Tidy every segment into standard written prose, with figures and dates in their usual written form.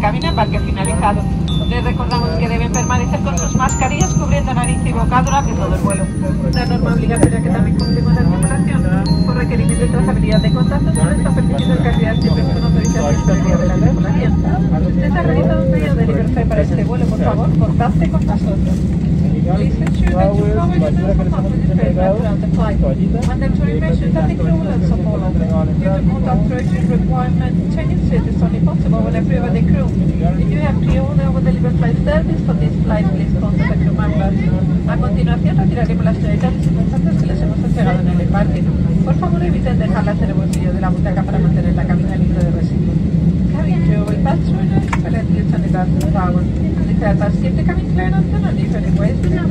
cabina en parque finalizado. Les recordamos que deben permanecer con sus mascarillas cubriendo nariz y boca durante todo el vuelo. La norma obligatoria que también cumplimos la tripulación por requerimiento de trazabilidad de contactos no está permitido el cargar siempre con autorización previa de la tripulación. Si usted ha realizado un pedido de libertad para este vuelo, por favor, contacte con nosotros. Please ensure that you cover your personal comfort throughout the flight. Mandatory measures that include and so follow. Due to contact tracing requirement, changing seats is only possible when approved by the crew. If you have pre-ordered or delivered flight service for this flight, please contact the crew members. A continuación, retiraremos las toallitas importantes que les hemos entregado en el embarque. Por favor, eviten dejarlas en el bolsillo de la butaca para mantener la cabina libre de residuos. Cabin crew will pass through the separately sanitized tower. Please help us keep the cabin clear and turn on if any waste is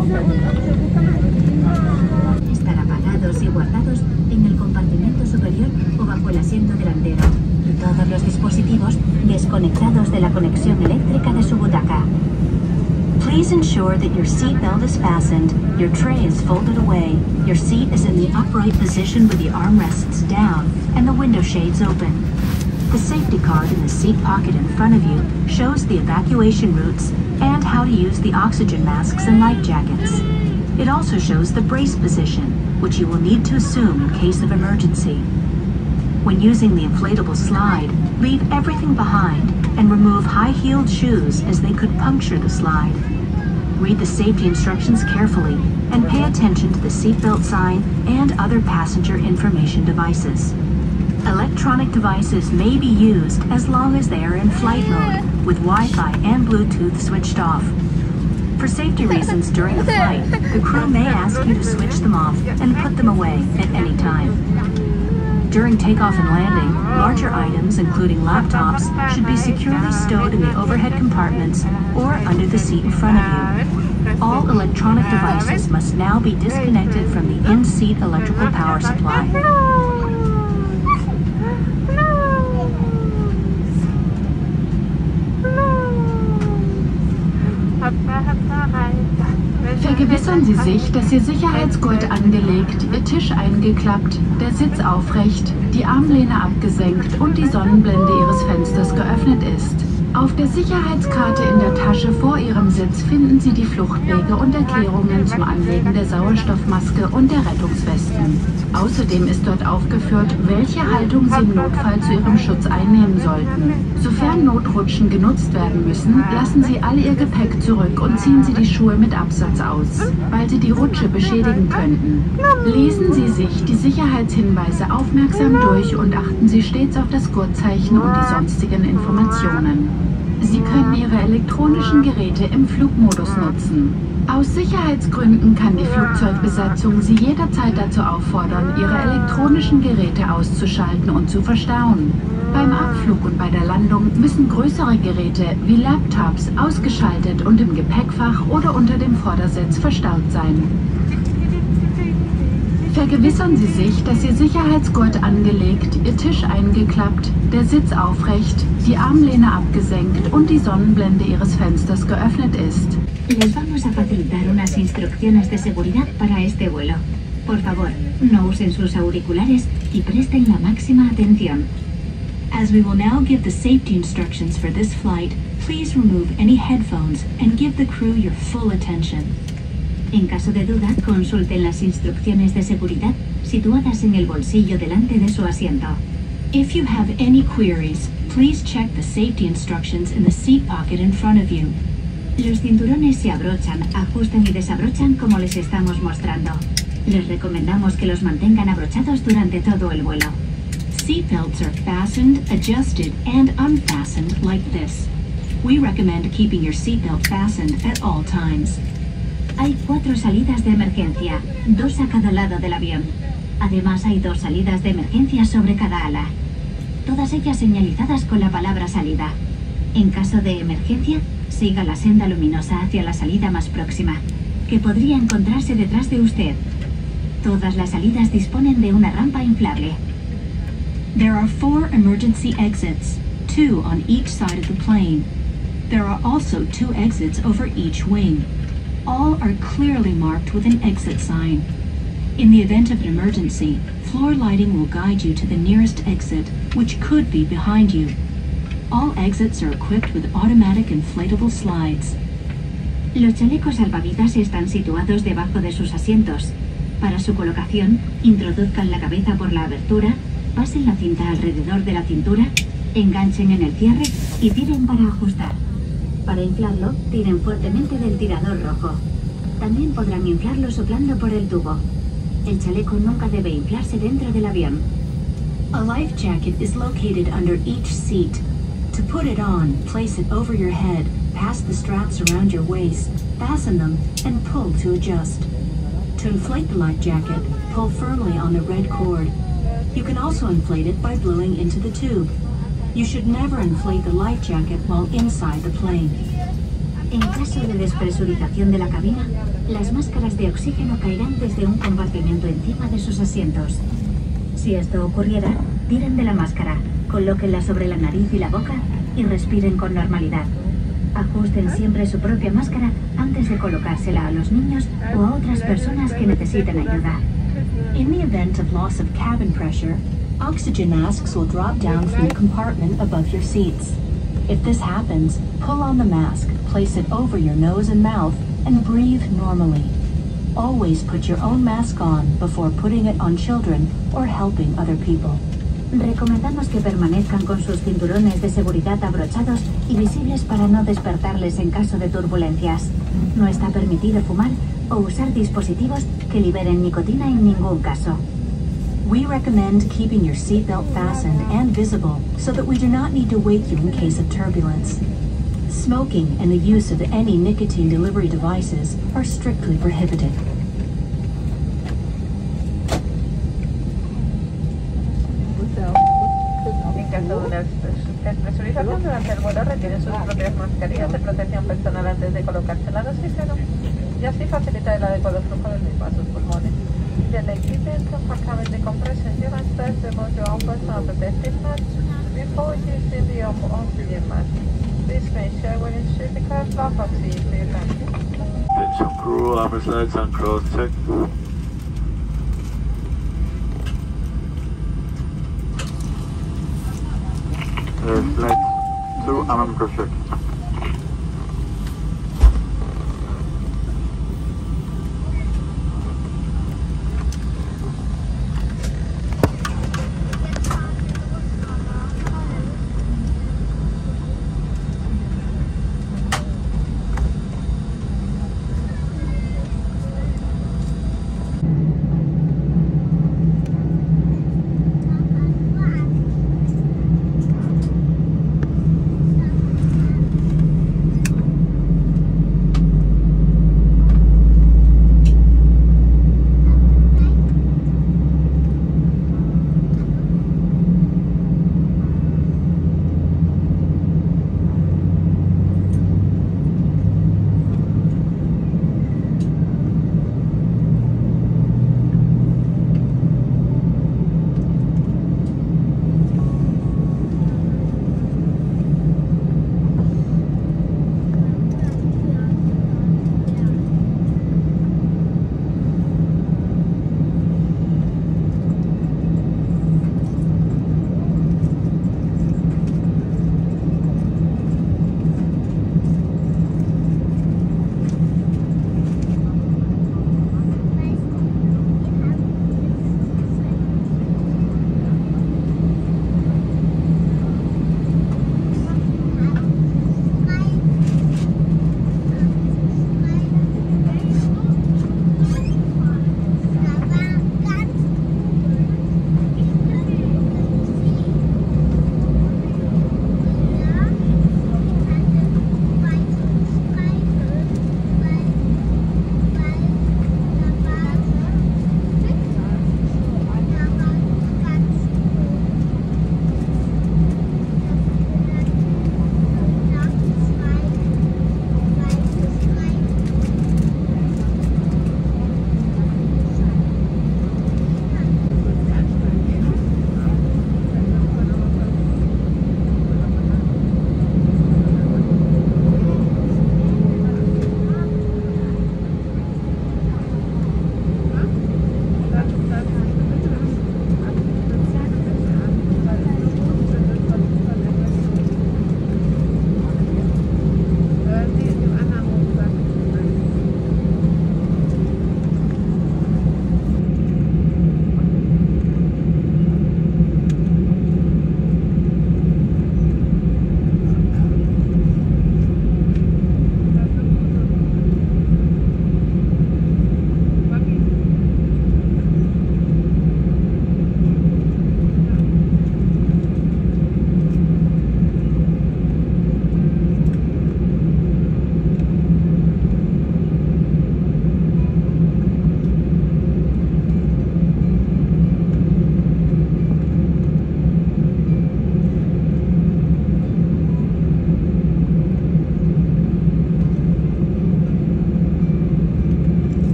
Estar apagados y guardados en el compartimento superior o bajo el asiento delantero. Y todos los dispositivos desconectados de la conexión eléctrica de su butaca. Please ensure that your seat belt is fastened, your tray is folded away, your seat is in the upright position with the armrests down, and the window shades open. The safety card in the seat pocket in front of you shows the evacuation routes and how to use the oxygen masks and life jackets. It also shows the brace position, which you will need to assume in case of emergency. When using the inflatable slide, leave everything behind and remove high-heeled shoes as they could puncture the slide. Read the safety instructions carefully and pay attention to the seatbelt sign and other passenger information devices. Electronic devices may be used as long as they are in flight mode, with Wi-Fi and Bluetooth switched off. For safety reasons during the flight, the crew may ask you to switch them off and put them away at any time. During takeoff and landing, larger items, including laptops, should be securely stowed in the overhead compartments or under the seat in front of you. All electronic devices must now be disconnected from the in-seat electrical power supply. Vergewissern Sie sich, dass Ihr Sicherheitsgurt angelegt, Ihr Tisch eingeklappt, der Sitz aufrecht, die Armlehne abgesenkt und die Sonnenblende Ihres Fensters geöffnet ist. Auf der Sicherheitskarte in der Tasche vor Ihrem Sitz finden Sie die Fluchtwege und Erklärungen zum Anlegen der Sauerstoffmaske und der Rettungswesten. Außerdem ist dort aufgeführt, welche Haltung Sie im Notfall zu Ihrem Schutz einnehmen sollten. Sofern Notrutschen genutzt werden müssen, lassen Sie all Ihr Gepäck zurück und ziehen Sie die Schuhe mit Absatz aus, weil sie die Rutsche beschädigen könnten. Lesen Sie sich die Sicherheitshinweise aufmerksam durch und achten Sie stets auf das Gurtzeichen und die sonstigen Informationen. Sie können Ihre elektronischen Geräte im Flugmodus nutzen. Aus Sicherheitsgründen kann die Flugzeugbesatzung Sie jederzeit dazu auffordern, Ihre elektronischen Geräte auszuschalten und zu verstauen. Beim Abflug und bei der Landung müssen größere Geräte wie Laptops ausgeschaltet und im Gepäckfach oder unter dem Vordersitz verstaut sein. Vergewissern Sie sich, dass Ihr Sicherheitsgurt angelegt, Ihr Tisch eingeklappt, der Sitz aufrecht, die Armlehne abgesenkt und die Sonnenblende Ihres Fensters geöffnet ist. Les vamos a facilitar unas instrucciones de seguridad para este vuelo. Por favor, no usen sus auriculares y presten la máxima atención. As we will now give the safety instructions for this flight, please remove any headphones and give the crew your full attention. En caso de duda, consulten las instrucciones de seguridad situadas en el bolsillo delante de su asiento. If you have any queries, please check the safety instructions in the seat pocket in front of you. Los cinturones se abrochan, ajustan y desabrochan como les estamos mostrando. Les recomendamos que los mantengan abrochados durante todo el vuelo. Seatbelts are fastened, adjusted, and unfastened like this. We recommend keeping your seatbelt fastened at all times. Hay 4 salidas de emergencia, 2 a cada lado del avión. Además hay 2 salidas de emergencia sobre cada ala. Todas ellas señalizadas con la palabra salida. En caso de emergencia, siga la senda luminosa hacia la salida más próxima, que podría encontrarse detrás de usted. Todas las salidas disponen de una rampa inflable. There are 4 emergency exits, 2 on each side of the plane. There are also 2 exits over each wing. All are clearly marked with an exit sign. In the event of an emergency, floor lighting will guide you to the nearest exit, which could be behind you. All exits are equipped with automatic inflatable slides. Los chalecos salvavidas están situados debajo de sus asientos. Para su colocación, introduzcan la cabeza por la abertura, pasen la cinta alrededor de la cintura, enganchen en el cierre y tiren para ajustar. Para inflarlo, tiren fuertemente del tirador rojo. También podrán inflarlo soplando por el tubo. El chaleco nunca debe inflarse dentro del avión. A life jacket is located under each seat. To put it on, place it over your head, pass the straps around your waist, fasten them, and pull to adjust. To inflate the life jacket, pull firmly on the red cord. You can also inflate it by blowing into the tube. You should never inflate the life jacket while inside the plane. En caso de despresurización de la cabina, las máscaras de oxígeno caerán desde un compartimento encima de sus asientos. Si esto ocurriera, tiren de la máscara, colóquenla sobre la nariz y la boca y respiren con normalidad. Ajusten siempre su propia máscara antes de colocársela a los niños o a otras personas que necesiten ayuda. In the event of loss of cabin pressure, oxygen masks will drop down from the compartment above your seats. If this happens, pull on the mask, place it over your nose and mouth, and breathe normally. Always put your own mask on before putting it on children or helping other people. Recomendamos que permanezcan con sus cinturones de seguridad abrochados y visibles para no despertarles en caso de turbulencias. No está permitido fumar o usar dispositivos que liberen nicotina en ningún caso. We recommend keeping your seatbelt fastened and visible so that we do not need to wake you in case of turbulence. Smoking and the use of any nicotine delivery devices are strictly prohibited. En caso de una despresurización durante el vuelo, retiren sus propias mascarillas de protección personal antes de colocárselas al oxígeno y así facilitar el adecuado flujo del mismo a sus pulmones. The equipment for cabin decompression units test about your own personal protective mask before using the oxygen mask. This may share when it's shipping craft lock oxygen to your country. Attention crew, upper slides and cross check. Flight 2, I'm cross check.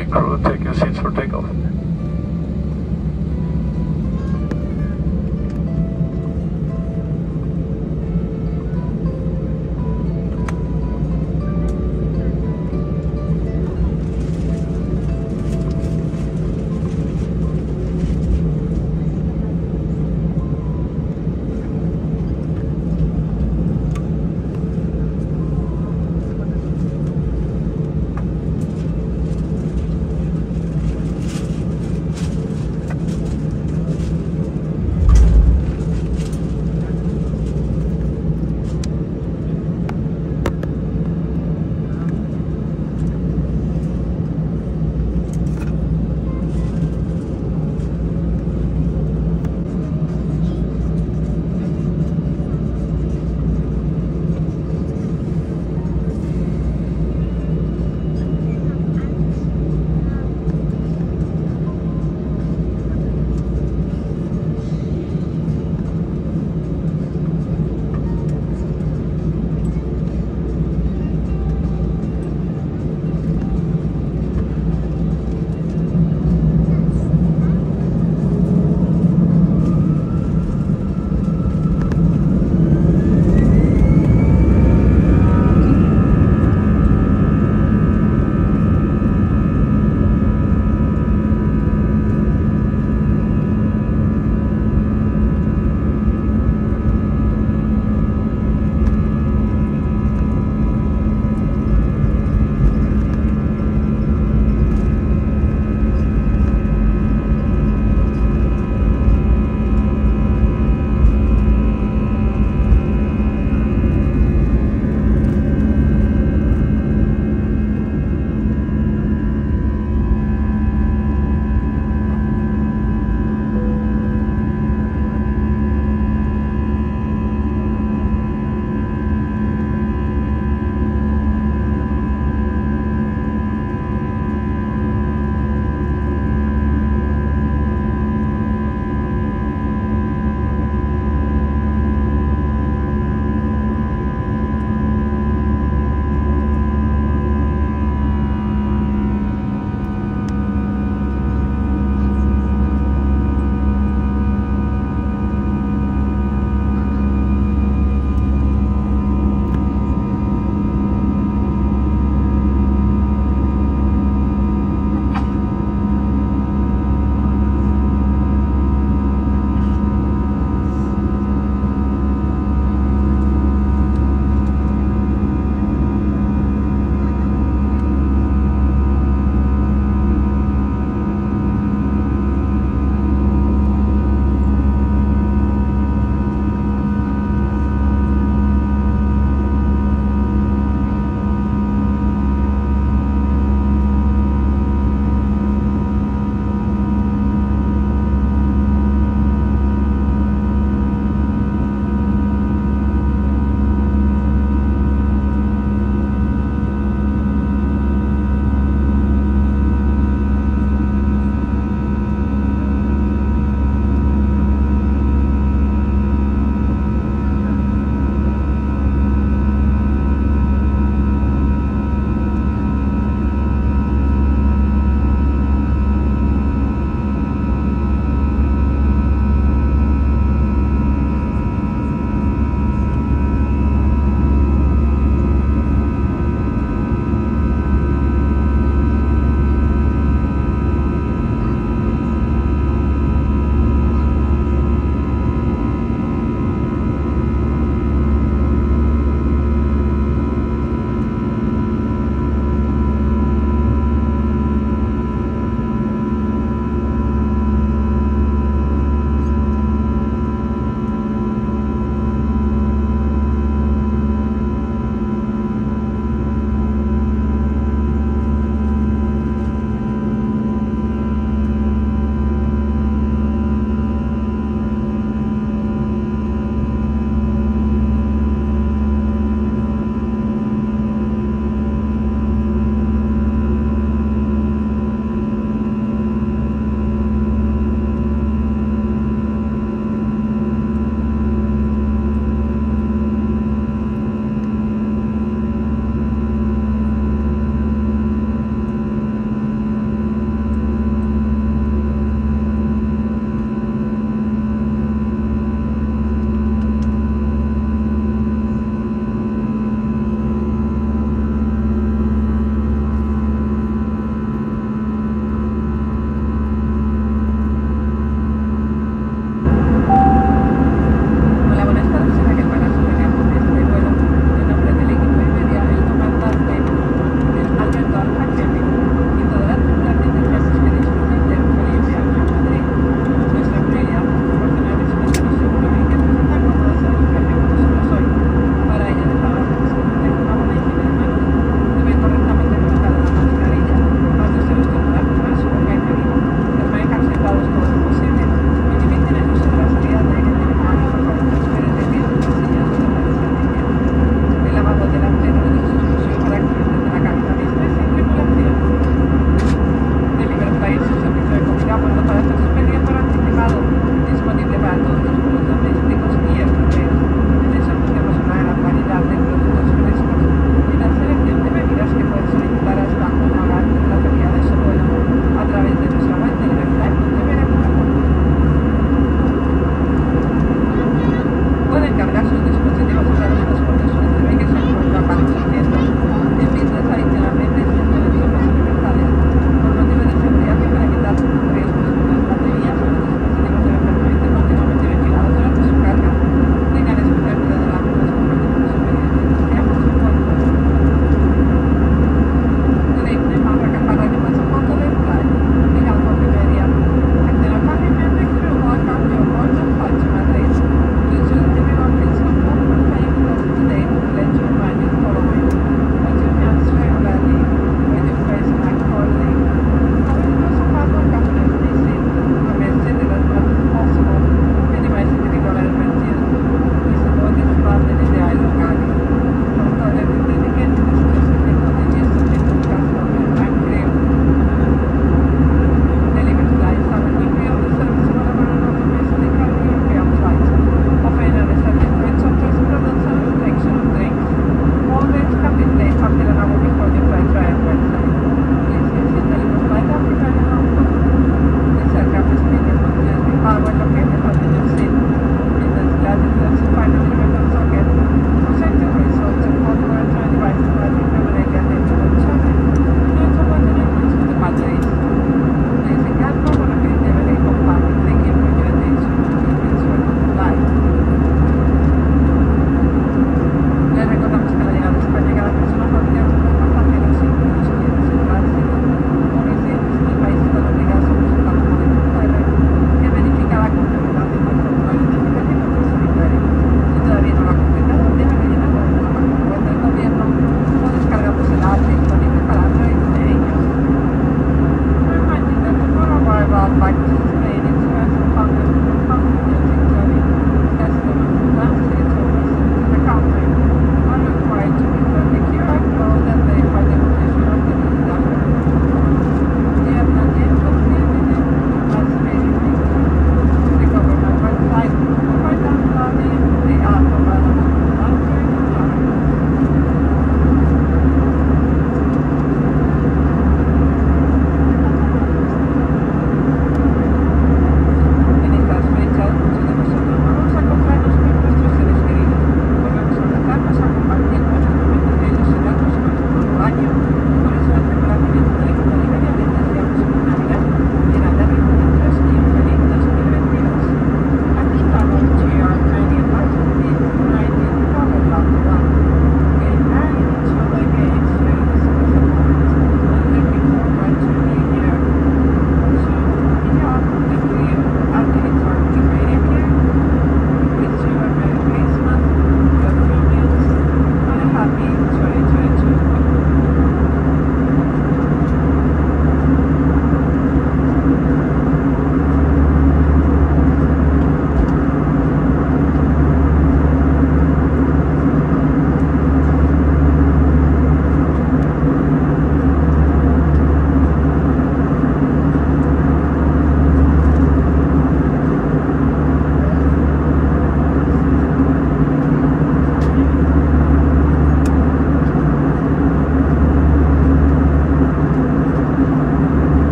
runway crew, take your seats for takeoff.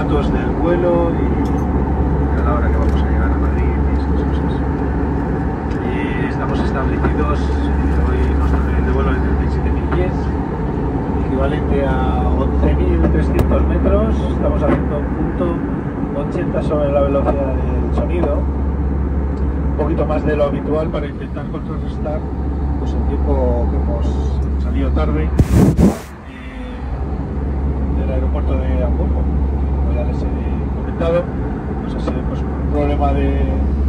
datos del vuelo y a la hora que vamos a llegar a Madrid y estas cosas. Y estamos establecidos, hoy nuestro nivel de vuelo es de 37.000 pies, equivalente a 11.300 metros. Estamos haciendo un punto 80 sobre la velocidad del sonido, un poquito más de lo habitual para intentar contrarrestar pues, el tiempo que hemos salido tarde del aeropuerto de Hamburgo. Como ya les he comentado, pues ha sido pues, un problema del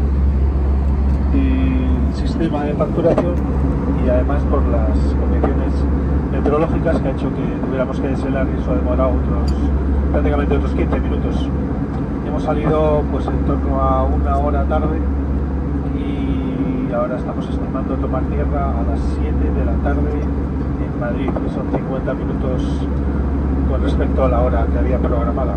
sistema de facturación y además por las condiciones meteorológicas que ha hecho que tuviéramos que desvelar y eso ha demorado prácticamente otros 15 minutos. Hemos salido pues en torno a una hora tarde y ahora estamos estimando tomar tierra a las 7 de la tarde en Madrid, que son 50 minutos con respecto a la hora que había programada.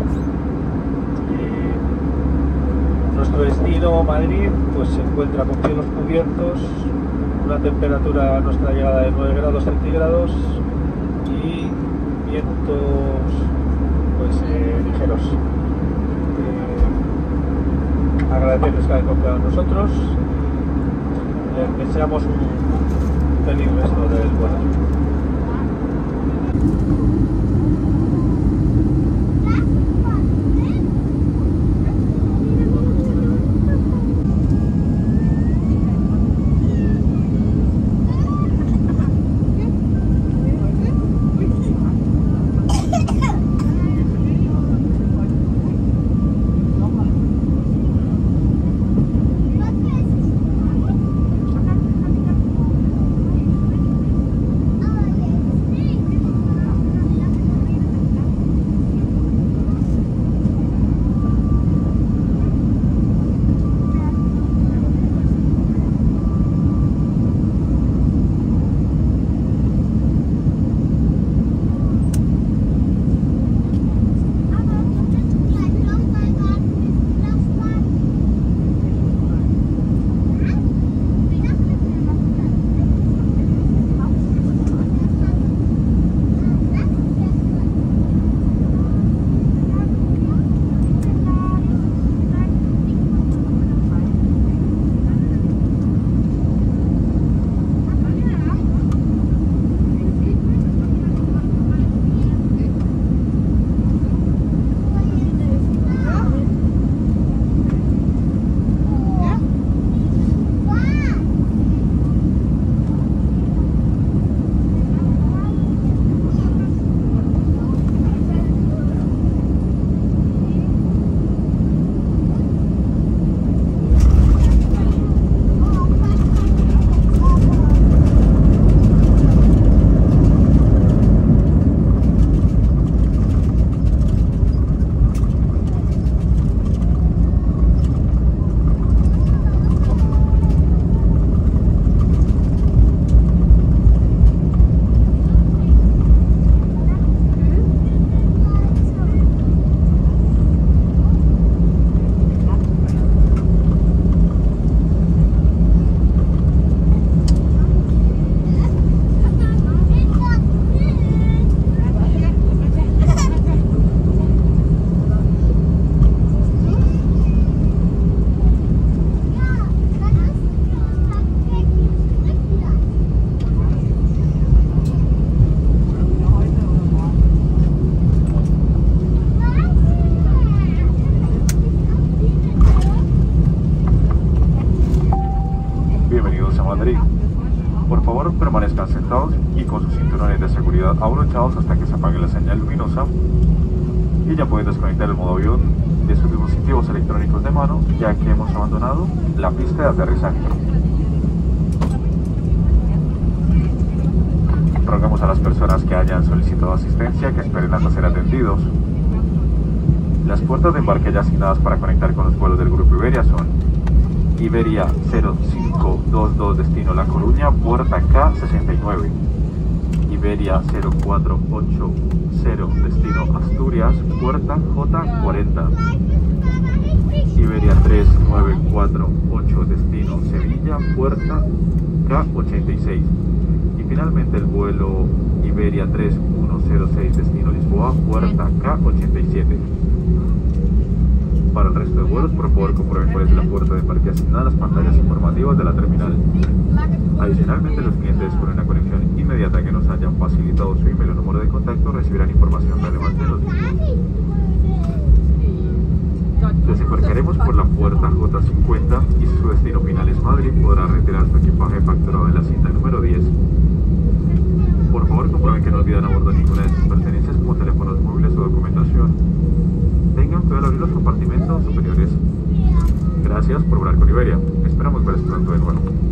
Nuestro destino, Madrid, pues se encuentra con cielos cubiertos, una temperatura a nuestra llegada de 9 grados centígrados y vientos pues ligeros. Agradecerles que hayan confiado en nosotros, deseamos un feliz resto del vuelo. Por favor, permanezcan sentados y con sus cinturones de seguridad abrochados hasta que se apague la señal luminosa y ya pueden desconectar el modo avión de sus dispositivos electrónicos de mano, ya que hemos abandonado la pista de aterrizaje. Rogamos a las personas que hayan solicitado asistencia que esperen hasta ser atendidos. Las puertas de embarque ya asignadas para conectar con los vuelos del Grupo Iberia son Iberia 0522 destino La Coruña, puerta K69. Iberia 0480 destino Asturias, puerta J40. Iberia 3948 destino Sevilla, puerta K86. Y finalmente el vuelo Iberia 3106 destino Lisboa, puerta K87. Para el resto de vuelos, por favor, comprueben cuál es la puerta de embarque asignada a las pantallas informativas de la terminal. Adicionalmente, los clientes con una conexión inmediata que nos hayan facilitado su email o número de contacto recibirán información relevante de los mismos. Desembarcaremos por la puerta J50 y si su destino final es Madrid, podrá retirar su equipaje facturado en la cinta número 10. Por favor, comprueben que no olvidan a bordo ninguna de sus pertenencias como teléfonos móviles o documentación. Tengan cuidado al abrir los compartimentos superiores. Gracias por volar con Iberia. Esperamos verles pronto de nuevo.